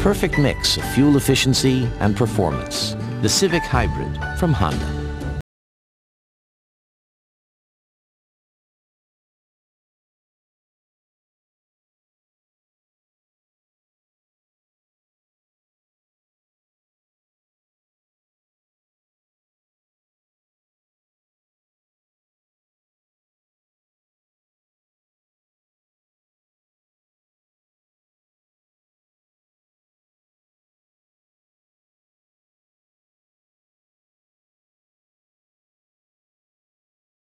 perfect mix of fuel efficiency and performance. The Civic Hybrid from Honda.